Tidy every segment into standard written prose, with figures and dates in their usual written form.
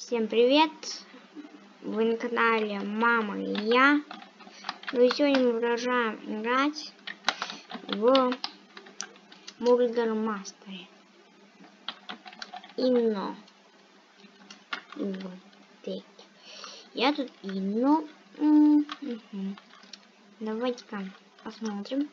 Всем привет! Вы на канале Мама и я. Ну и сегодня мы продолжаем играть в Бургер Мастере. Инно. Я тут Инно. Давайте-ка посмотрим.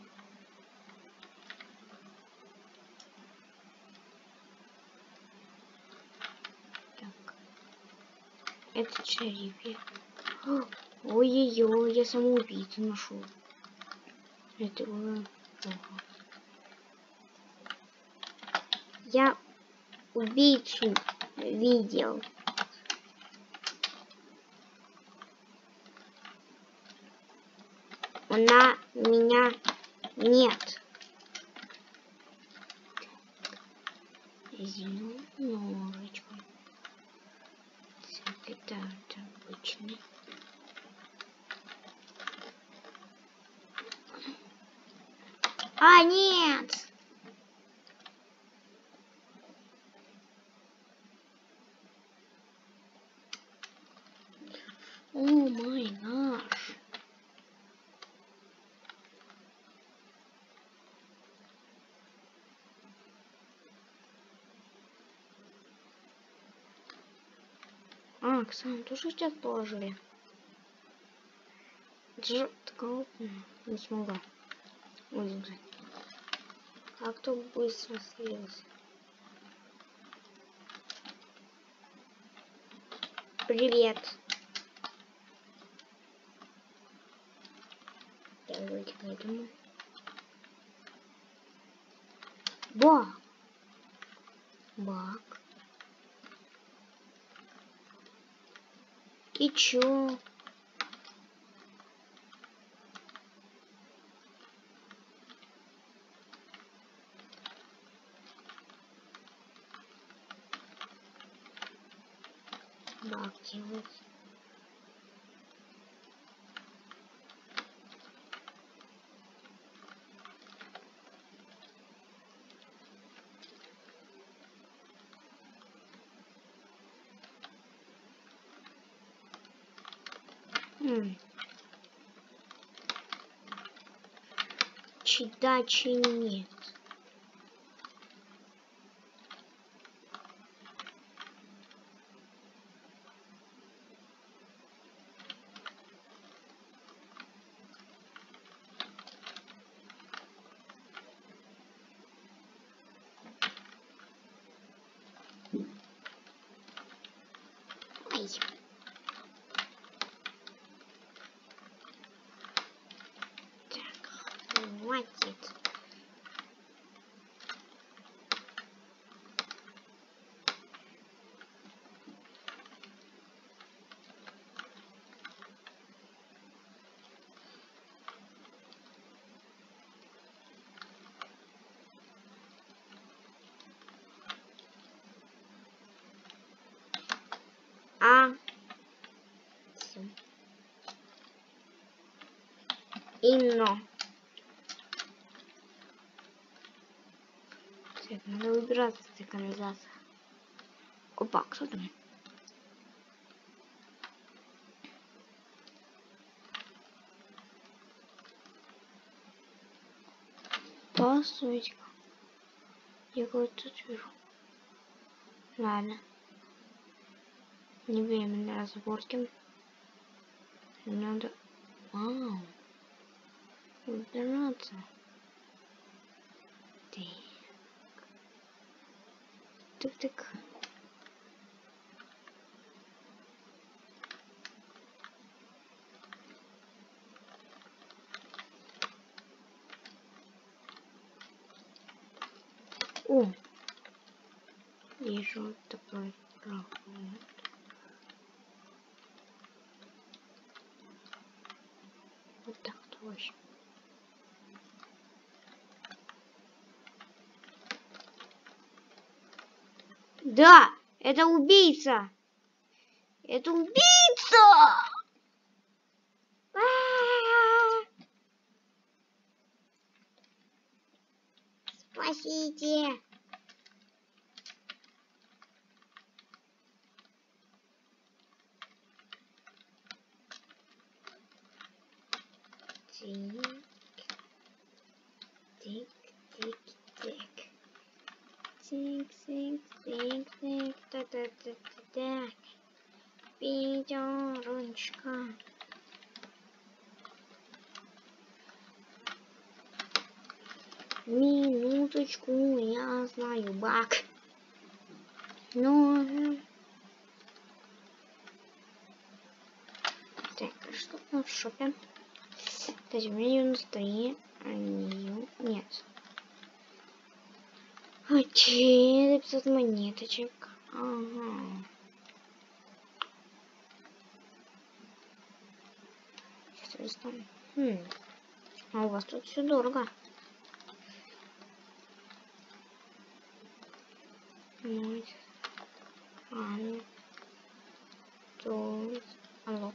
Это черепи. Ой-ой-ой, я самоубийцу нашел. Это было плохо. Я убийцу видел. Она меня нет. Возьму ножичку. Это обычный. А, нет! О май гаш! А, Оксану тоже сейчас положили. Такого не смогла выиграть. Как то быстро слился. Привет. Давайте пойдем. Бак. И чё? Бак делать. Чидачи нет. Ай. Так, хватит. Инно. Так, надо выбираться из этой канализации. Опа, кто там? Постойте-ка. Я кого-то тут вижу. Ладно. Не время на разборки. Надо... Вау. Убираться. Так. О! Вижу такой проход. Вот так точно. Да! Это убийца! Это убийца! Спасите! Тик, тик, тик. Тик, тик, тик, тик, так. Пятерочка. Минуточку, я знаю баг. Но... Так, а что там в шопе? То есть у меня ее настроение, а нее нет. Окей, 500 монеточек. Ага. Сейчас достану. А у вас тут все дорого. Ну, то алло.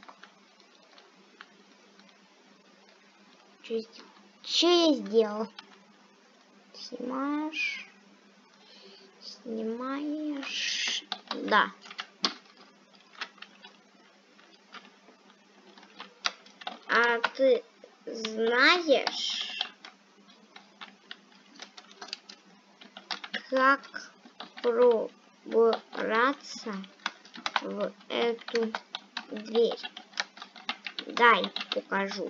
Что я сделал? Снимаешь. Да. А ты знаешь, как пробраться в эту дверь? Дай покажу.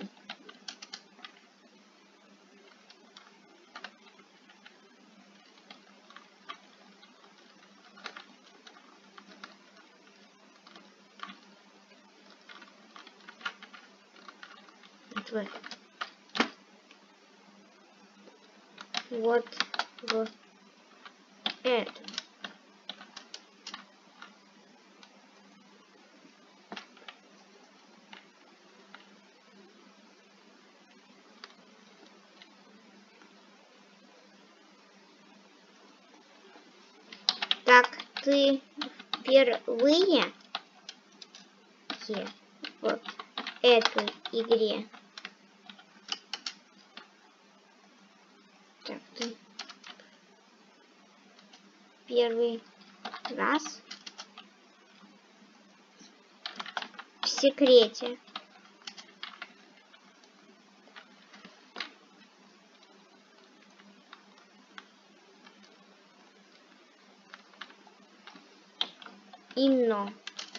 Вот в эту. Так, ты впервые в этой игре? Так, ты первый раз в секрете. Инно.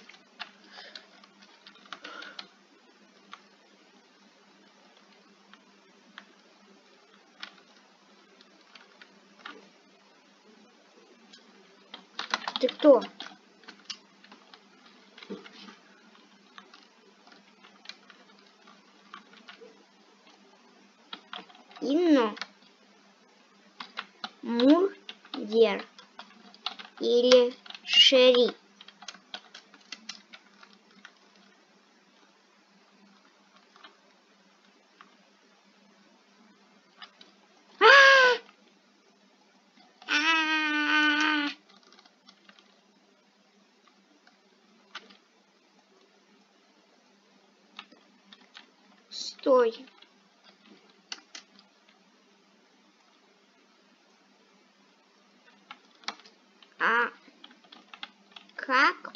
Ты кто? Инно? Мурдер? Или Шерри? Стой. А как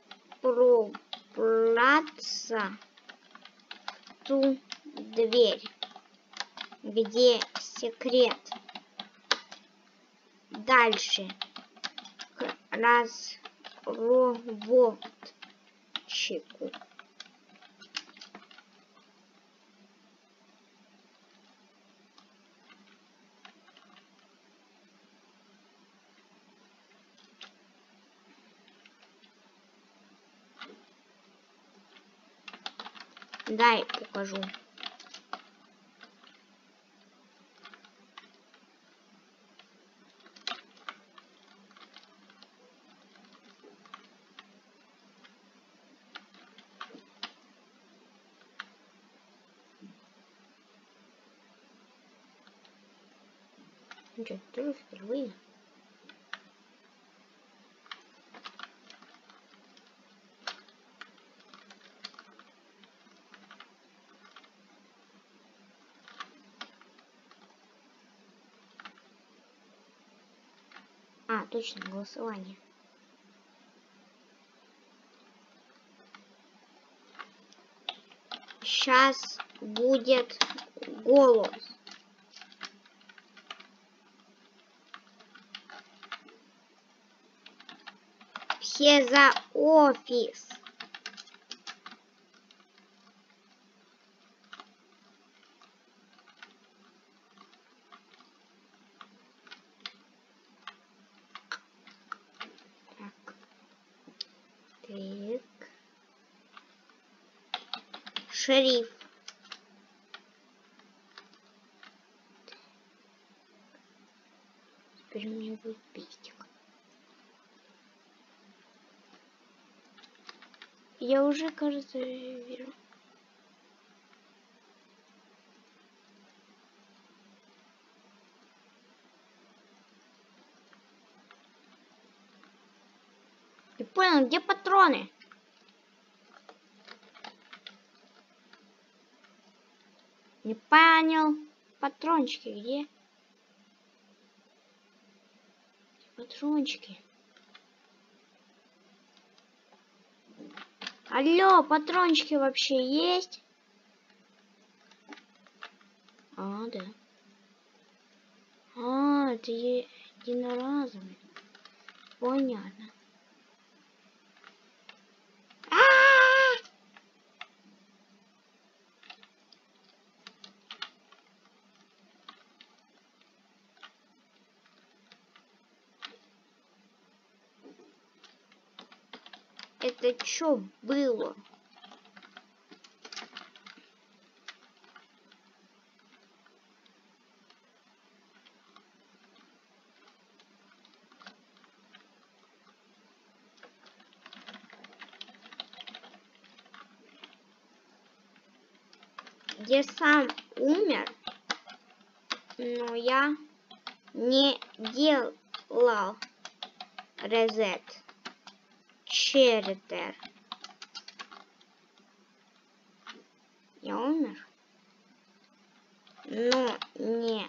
пробраться в ту дверь, где секрет? Дальше к разработчику. Дай покажу. Ну что, тоже впервые? А, точно, голосование. Сейчас будет голос. Все за офис. Так. Шериф. Теперь у меня будет пистик. Я уже, кажется, вижу. Не понял, где патроны? Не понял. Патрончики где? Патрончики. Алло, патрончики вообще есть? А, да. А, это единоразовый. Понятно. Это что было? Я сам умер, но я не делал резет. Чередер. Я умер, но не.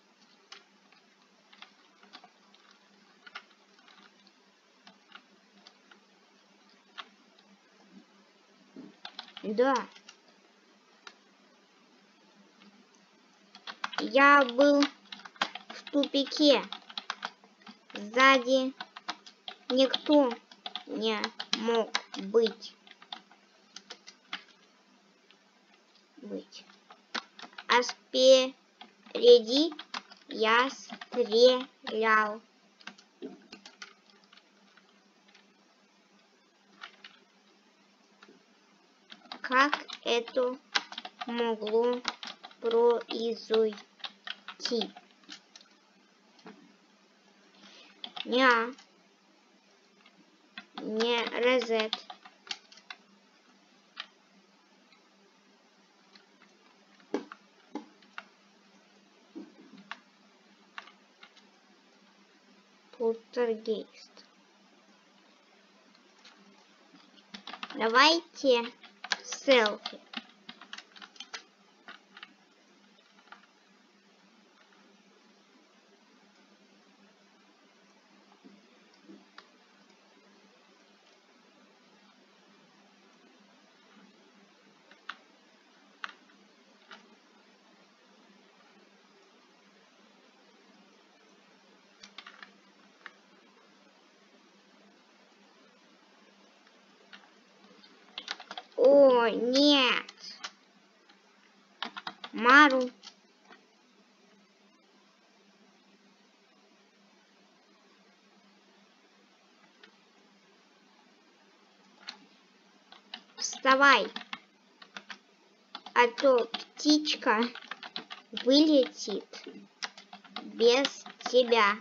Да. Я был в тупике. Сзади никто не мог быть. А спереди я стрелял. Как это могло произойти? Не резет. Полтергейст. Давайте селфи. О, нет. Мару. Вставай. А то птичка вылетит без тебя.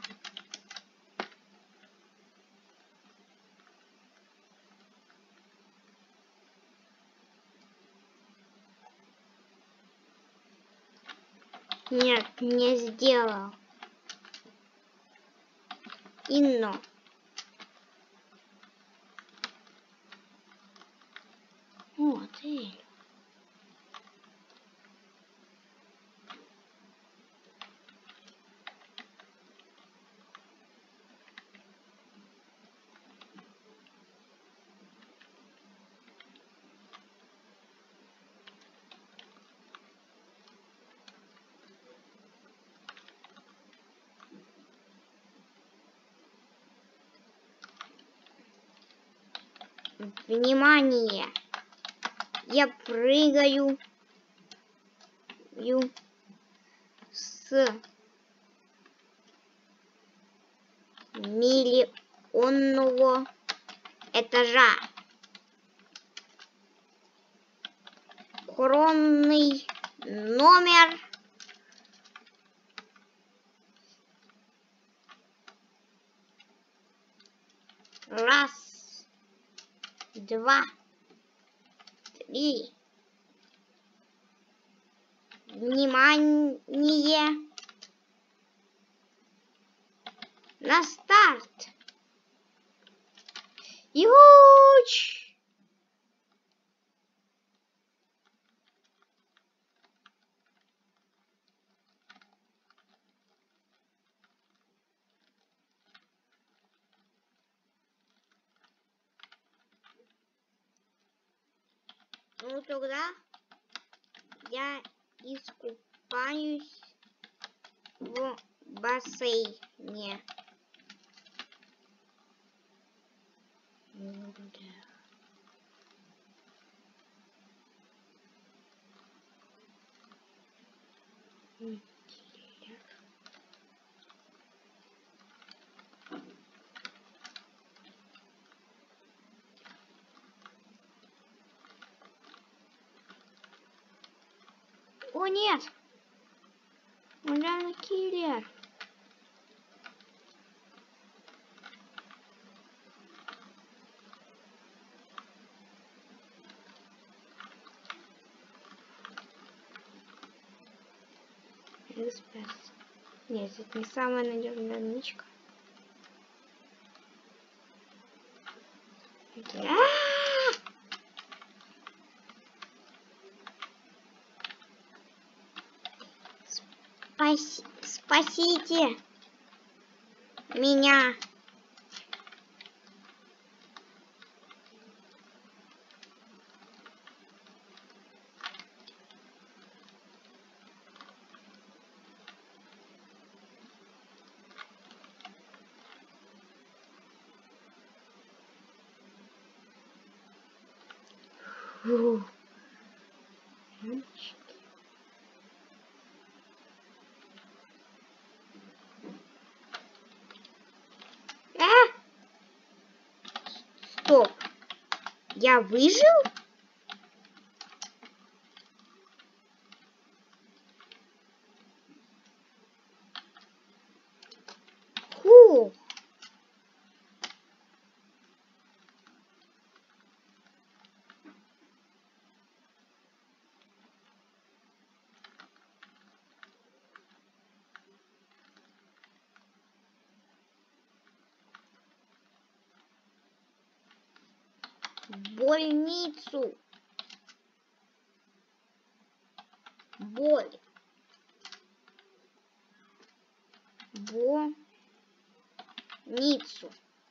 Нет, не сделал. Инно. О, ты. Внимание! Я прыгаю с миллионного этажа. Коронный номер 1, 2, 3. Внимание! На старт! Юч! Ну тогда я искупаюсь в бассейне. О нет! Он реально киллер. Эксперт. Нет, это не самая надежная нычка. Спасите меня. Фу. Стоп. Я выжил? Фу. Больницу. Боль. Больницу.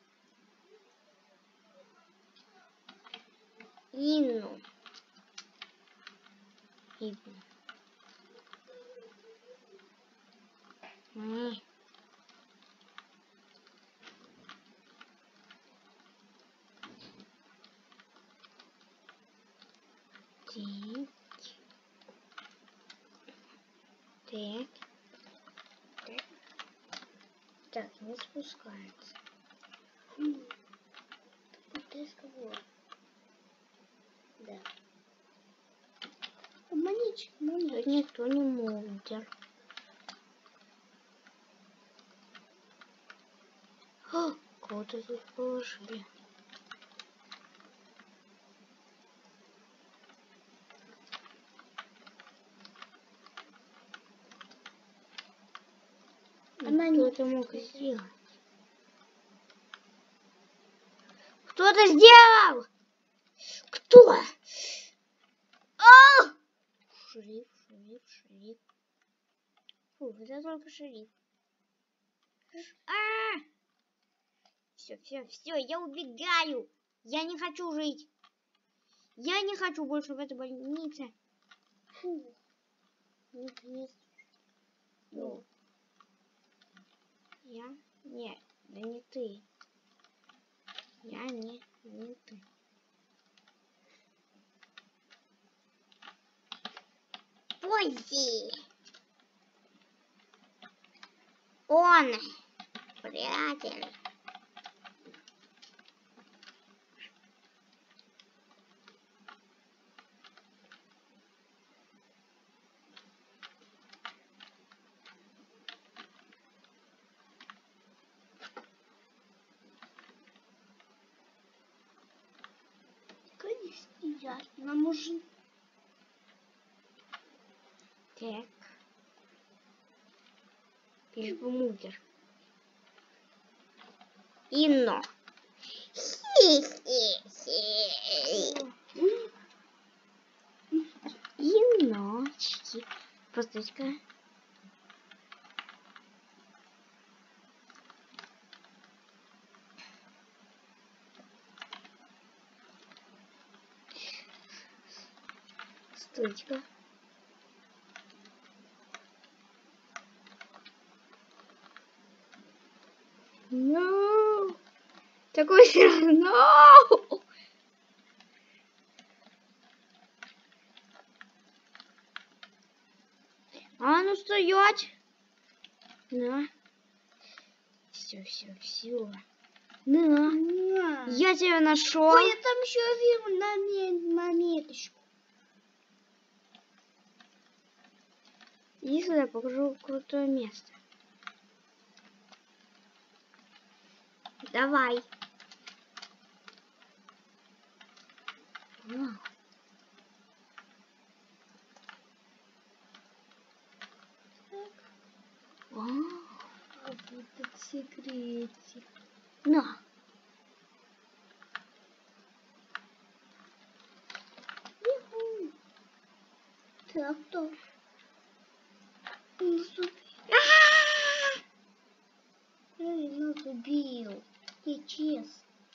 Инну. Так. Так, не спускается. Ты с кого? Да. Обманить никто не может. Кого-то тут положили. Кто это мог сделать? Кто это сделал? Кто? А! Шериф. Фу, это только шериф. Все, я убегаю. Я не хочу жить. Я не хочу больше в этой больнице. Фу. Ну. Я? Нет, да не ты. Я не ты. Изи. Он. Приятель. Нам уже... Так. Лишь бы мудер. Инно. Иночки. Постойка. Стойка. No. Такой все равно. А ну стоять. На. Все. На. Я тебя нашел. Ой, я там еще вижу монеточку. Иди сюда, покажу крутое место. Давай. Вау. А вот этот секретик. На. Так, то. Он нас убил. Эй, нас убил. Сейчас.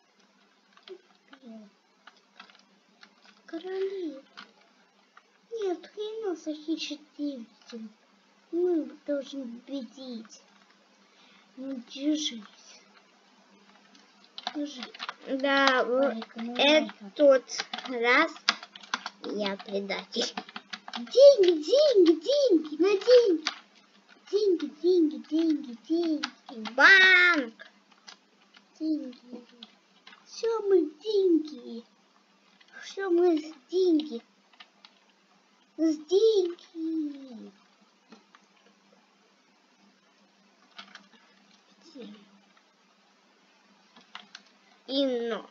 Короли. Нет, хрена с архитектурой. Мы должны победить. Ну, держись. Держи. Да, этот раз я предатель. Деньги, на деньги. Банк. Деньги. Все мы деньги. Все мы с деньги. С деньги. Инно.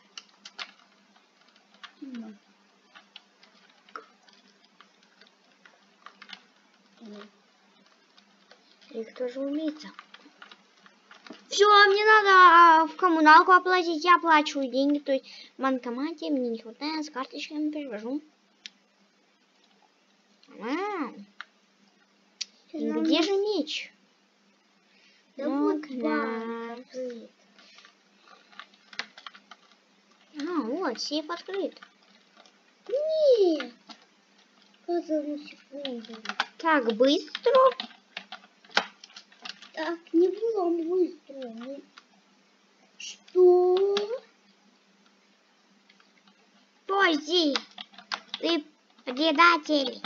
И кто же умеется? Все, мне надо в коммуналку оплатить. Я оплачиваю деньги. То есть в банкомате мне не хватает, с карточками перевожу. Где же меч? Да вот банк открыт. Вот, сейф открыт. Нет. Одну секунду. Так, быстро. Так, не было быстро. Что? Поззи, ты предатель.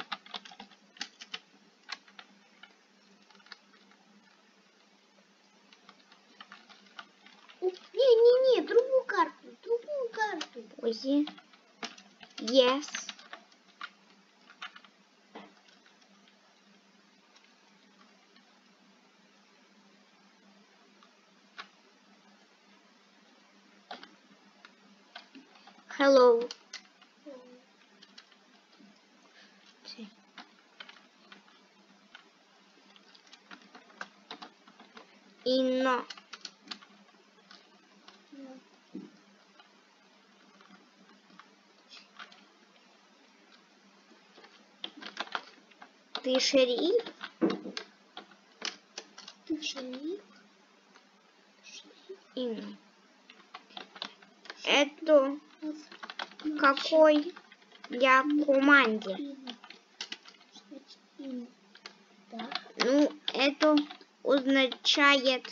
Не, другую карту. Поззи. Yes. Hello. Инно. Ты шериф? Инно. Это какой я команде? Ну, это означает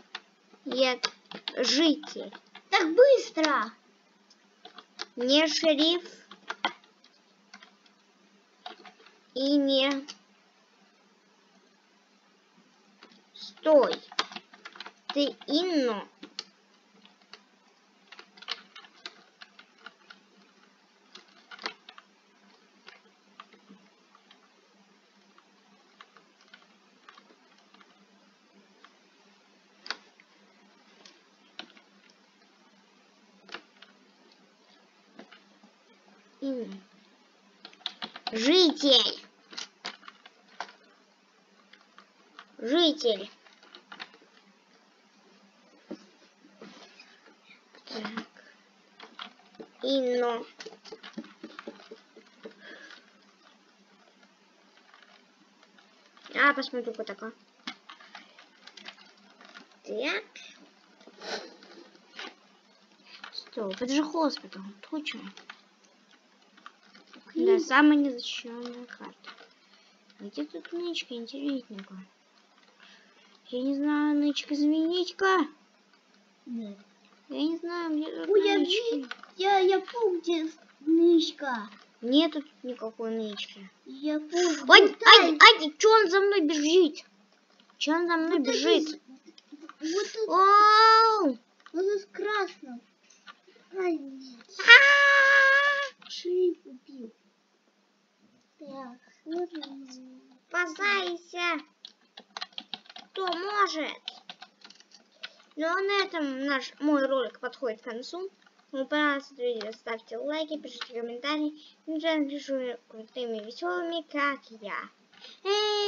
житель. Так быстро. Не шериф и не Стой. Ты Инну. Инну. Житель. Житель. Так. Инну. Посмотрю, кто такая. Так. Стоп, это же хоспитал, точно. Да, самая незащищенная карта. Где тут нычка интересненькая? Я не знаю, нычка, заменить-ка. Нет. Я не знаю, где тут Ой, нычки. я помню, где нычка. Нету тут никакой нычки. Я помню. Ай, чё он за мной бежит? Чё он за мной Вот бежит? Вот тут, Оу! вот тут красным. Ай, нет. Шип убил. Так, смотрим. Спасайся! Кто может? Ну а на этом мой ролик подходит к концу. Кому понравилось это видео, ставьте лайки, пишите комментарии. Не пишу крутыми, веселыми, как я.